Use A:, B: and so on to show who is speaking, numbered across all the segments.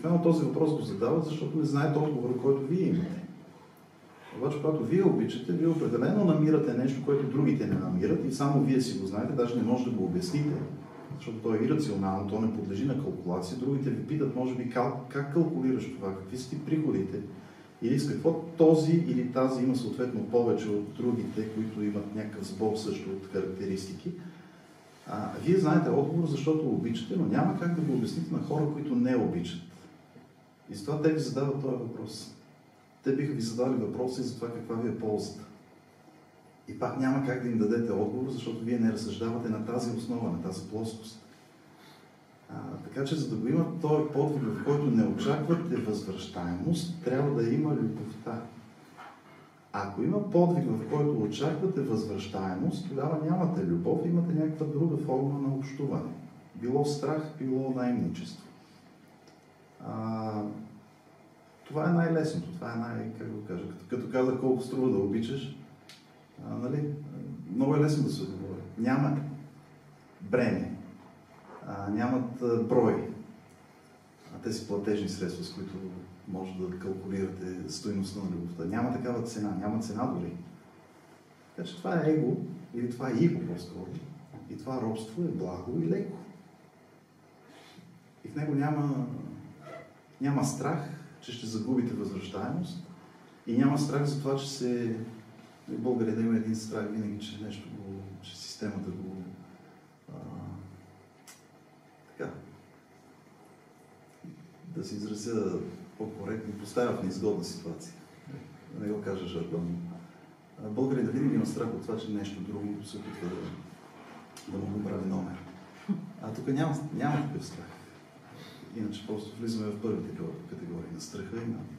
A: Обикновено този въпрос го задават, защото не знаете отговора, който вие имате. Обаче, когато вие обичате, вие определено намирате нещо, което другите не намират и само вие си го знаете, даже не може да го обясните, защото то е ирационално, то не подлежи на калкулация. Другите ви питат, може би, как калкулираш това, какви са ти приходите, или с какво този или тази има съответно повече от другите, които имат някакъв сбор също от характеристики. Вие знаете отговор, защото обичате, но няма как да го обясните на хора, които не обичат. И с това те ви задават този въпрос. Те биха ви задали въпроса и за това каква ви е ползата. И пак няма как да им дадете отговор, защото вие не разсъждавате на тази основа, на тази плоскост. Така че, за да го има този подвиг, в който не очаквате възвръщаемост, трябва да има любовта. Ако има подвиг, в който очаквате възвръщаемост, тогава нямате любов, имате някаква друга форма на общуване. Било страх, било наемничество. Това е най-лесното, това е как го кажа, като казах колко струва да обичаш, нали? Много е лесно да се отговори. Няма бреме, нямат брой. Тези платежни средства, с които може да калкулирате стойността на любовта. Няма такава цена, няма цена дори. Така че това е его, или това е иго по-скоро. И това робство е благо и леко. И в него няма страх, че ще загубите възвръщаемост. И няма страх за това, че се... България да има един страх винаги, че нещо че системата го... така... Да се изразя по-коректно, поставя в неизгодна ситуация. Да не го кажа жаргон. България да винаги има страх от това, че нещо друго се опитва да му го прави номер. Тук няма такъв страх. Иначе просто влизаме в първите категории на страха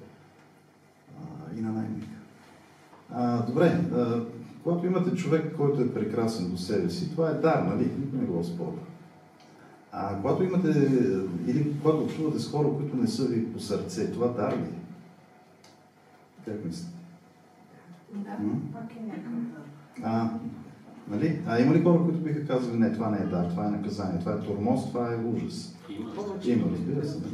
A: и на наемника. Добре, когато имате човек, който е прекрасен до себе си, това е дар, нали? Никой не го оспорва. Когато имате, или когато общувате с хора, които не са ви по сърце, това дар ли? Как мислите?
B: Да, пак е някакъв дар.
A: Нали? Има ли хора, които биха казали, не, това не е дар, това е наказание, това е тормоз, това е ужас? Има, разбира се.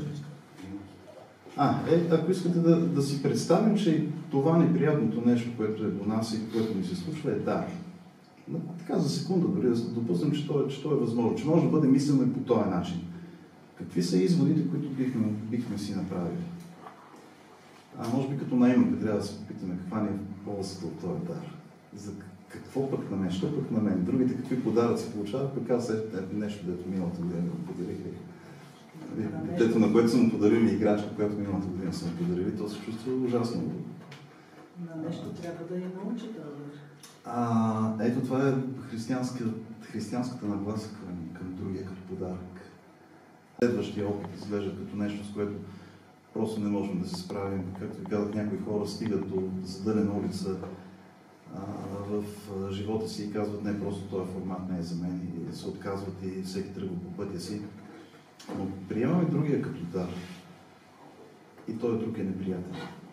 A: Ако искате да си представим, че това неприятното нещо, което е до нас и което ни се случва, е дар. Така за секунда дори да допуснем, че то е възможно, че може да бъде мислено и по този начин. Какви са изводите, които бихме си направили? Може би като наемник трябва да се попитаме каква ни е ползата от този дар. За какво пък на мен? Що пък на мен? Другите какви подаръци получават, пък аз нещо, дето миналата година ми подарих. Детето, на което съм подарили играчка, която миналата година съм подарили, то се чувства ужасно.
B: На нещо трябва да я научи да върши.
A: Ето това е християнската нагласа към другия, като подарък. Следващия опит изглежда като нещо, с което просто не можем да се справим. Както ви казах, някои хора стигат до задънена улица в живота си и казват, не, просто този формат не е за мен, и се отказват и всеки тръгва по пътя си. Но приемаме другия като дар. И той друг е неприятен.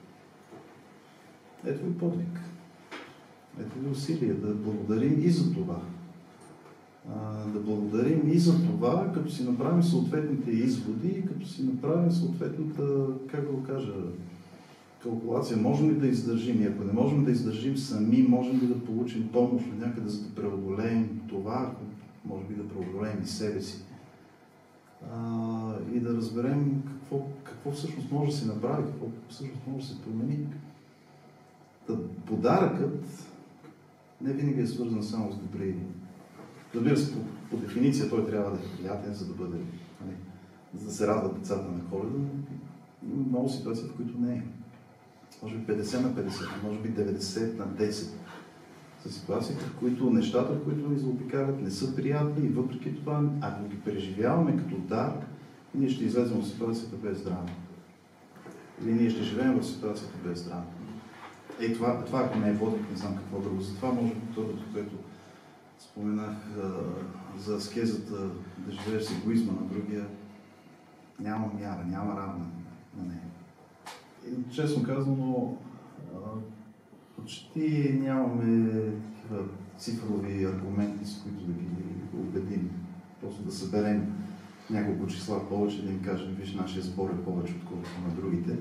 A: Ето ви подвиг. Ето ви усилие да благодарим и за това. Да благодарим и за това, като си направим съответните изводи, като си направим съответната, как да го кажа, калкулация. Можем ли да издържим? И ако не можем да издържим сами, можем ли да получим помощ от някъде, за да преодолеем това, може би да преодолеем и себе си. И да разберем какво всъщност може да се направи, какво всъщност може да се промени. Подаръкът не винаги е свързан само с добри. Разбира се, по дефиниция той трябва да е приятен, за да бъде, за да се радват децата на Коледа. Има много ситуации, в които не е. Може би 50 на 50, може би 90 на 10 са ситуации, в които нещата, които ни заобикалят, не са приятни и въпреки това, ако ги преживяваме като дар, ние ще излезем от ситуацията без драма. Или ние ще живеем в ситуацията без драма. Това ако не е подвиг, не знам какво друго. Затова може би първото, което споменах за аскезата, да живееш с егоизма на другия, няма мяра, няма равна на нея. И, честно казано, почти нямаме цифрови аргументи, с които да ги убедим. Просто да съберем няколко числа повече, да им кажем, виж, нашия сбор е повече, отколкото на другите.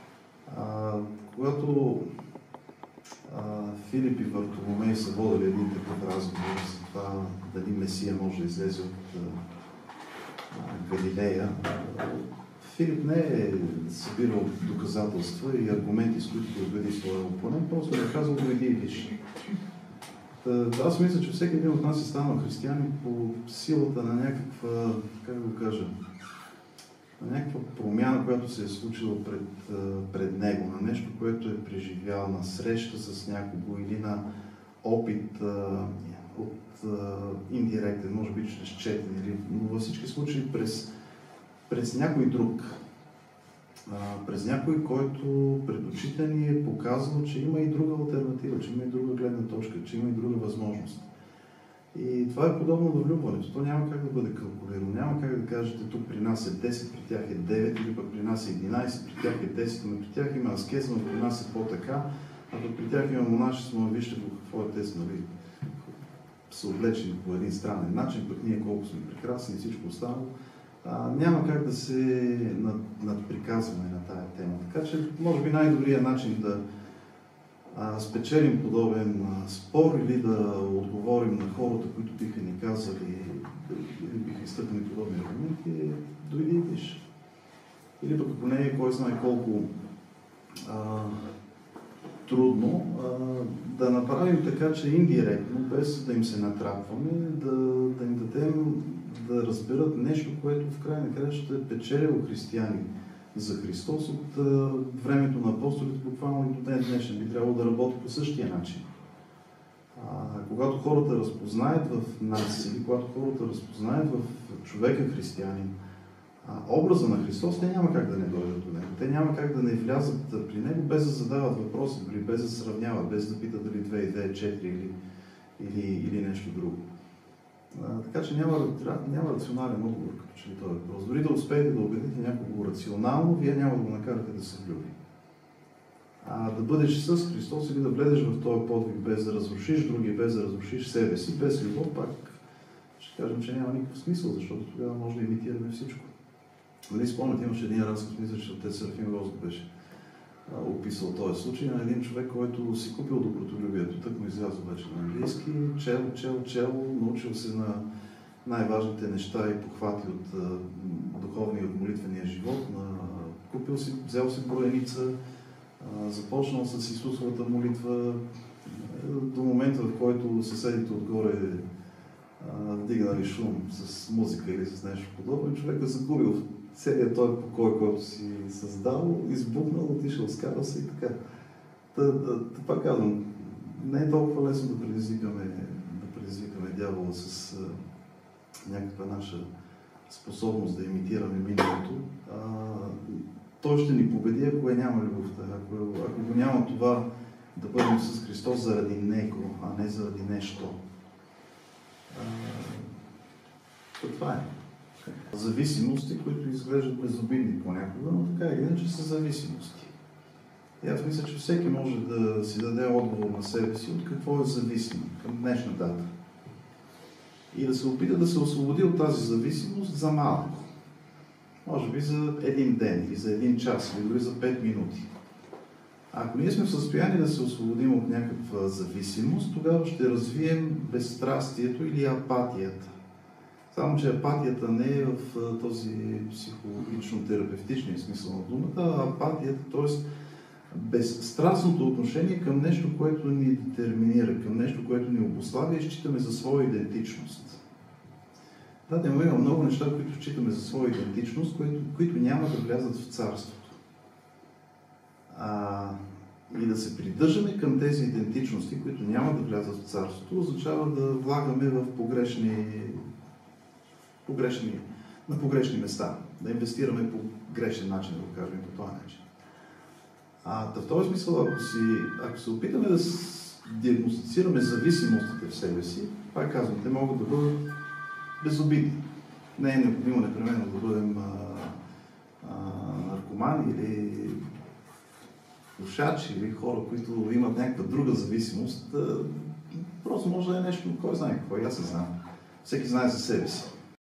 A: Когато Филип и Вартоломей са водили един такъв разговор за това дали Месия може да излезе от Галилея, Филип не е събирал доказателства и аргументи, с които да убеди своя опонент, просто е казал, дойди и виж. Аз мисля, че всеки един от нас е станал християнин по силата на някаква, как да го кажа, на някаква промяна, която се е случила пред него, на нещо, което е преживял, на среща с някого или на опит от индиректен, може би чрез четене, но във всички случаи през някой друг. През някой, който пред очите ни е показал, че има и друга алтернатива, че има и друга гледна точка, че има и друга възможност. И това е подобно на влюбването. То няма как да бъде калкулирано. Няма как да кажете, тук при нас е 10, при тях е 9, или пък при нас е 11, при тях е 10, но при тях има аскеза, но при нас е по-така, а пък при тях има монашество, но вижте по какво е те са облечени по един странен начин, пък ние колко сме прекрасни и всичко останало. Няма как да се надприказваме на тая тема. Така че, може би най-добрият начин да спечелим подобен спор или да отговорим на хората, които биха ни казали или биха изтъкнали подобни аргументи, дойди и виж. Или пък ако не е кой знае колко трудно, да направим така, че индиректно, без да им се натрапваме, да им дадем да разберат нещо, което в край на краищата е печелило християни за Христос от времето на апостолите, буквално и до ден днешен. Би трябвало да работи по същия начин. Когато хората разпознаят в нас или когато хората разпознаят в човека християнин образа на Христос, те няма как да не дойдат до него. Те няма как да не влязат при него, без да задават въпроси, без да сравняват, без да питат дали 2 и 2 е 4 или нещо друго. Така че няма рационален отговор, като че ли това е въпрос. Дори да успеете да убедите някого рационално, вие няма да го накарате да се влюби. Да бъдеш с Христос или да влезеш в този подвиг без да разрушиш други, без да разрушиш себе си, без любов, пак ще кажем, че няма никакъв смисъл, защото тогава може да имитираме всичко. Нали спомняте, имаше един разказ, мисля, че отец Серафим Розов беше описал този случай на един човек, който си купил добротолюбието, тък му излязъл вече на английски, чел, научил се на най-важните неща и похвати от духовния и от молитвения живот, взел си броеница, започнал с Исусовата молитва, до момента, в който съседите отгоре вдигнали шум с музика или с нещо подобно, човек е загубил целият този покой, който си създал, избухнал, отишъл, скарал се и така. Пак казвам, не е толкова лесно да предизвикаме дявола с някаква наша способност да имитираме миналото. Той ще ни победи, ако няма любовта. Ако го няма това да бъдем с Христос заради Него, а не заради нещо. Това е. Зависимости, които изглеждат безобидни понякога, но така или иначе са зависимости. И аз мисля, че всеки може да си даде отговор на себе си от какво е зависим към днешна дата. И да се опита да се освободи от тази зависимост за малко. Може би за един ден, или за един час, или дори за 5 минути. Ако ние сме в състояние да се освободим от някаква зависимост, тогава ще развием безстрастието или апатията. Само, че апатията не е в този психологично-терапевтичния смисъл на думата, а апатията, т.е. безстрастното отношение към нещо, което ни детерминира, към нещо, което ни обуславя и считаме за своя идентичност. Да, има много неща, които считаме за своя идентичност, които няма да влязат в царството. И да се придържаме към тези идентичности, които няма да влязат в царството, означава да влагаме в на погрешни места, да инвестираме по грешен начин, да го кажем по този начин. В този смисъл, ако се опитаме да диагностицираме зависимостите в себе си, пак казвам, те могат да бъдат безобидни. Не е необходимо непременно да бъдем наркомани или пушачи или хора, които имат някаква друга зависимост. Просто може да е нещо, кой знае какво, и аз не знам. Всеки знае за себе си.